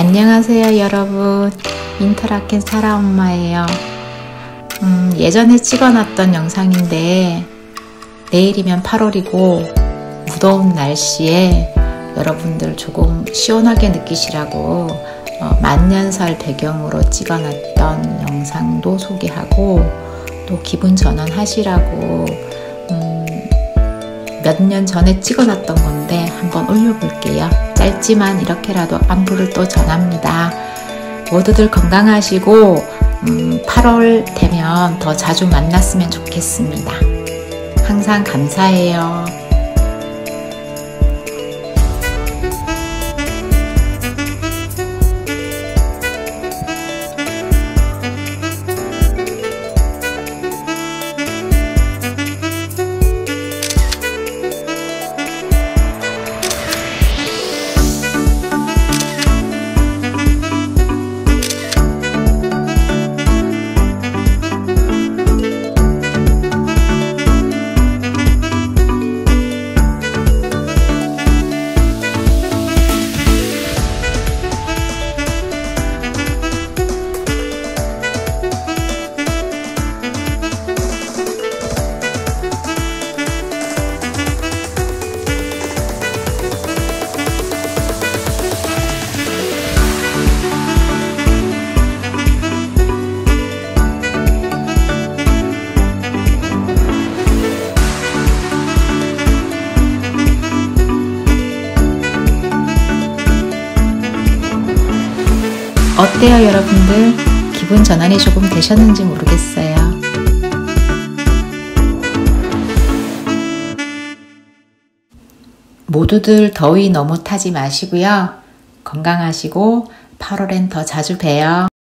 안녕하세요 여러분, 인터라켄 사라엄마예요. 예전에 찍어놨던 영상인데 내일이면 8월이고 무더운 날씨에 여러분들 조금 시원하게 느끼시라고 만년설 배경으로 찍어놨던 영상도 소개하고 또 기분 전환 하시라고 몇 년 전에 찍어놨던 건데 한번 올려볼게요. 짧지만 이렇게라도 안부를 또 전합니다. 모두들 건강하시고 8월 되면 더 자주 만났으면 좋겠습니다. 항상 감사해요. 어때요 여러분들? 기분 전환이 조금 되셨는지 모르겠어요. 모두들 더위 너무 타지 마시고요. 건강하시고 8월엔 더 자주 봬요.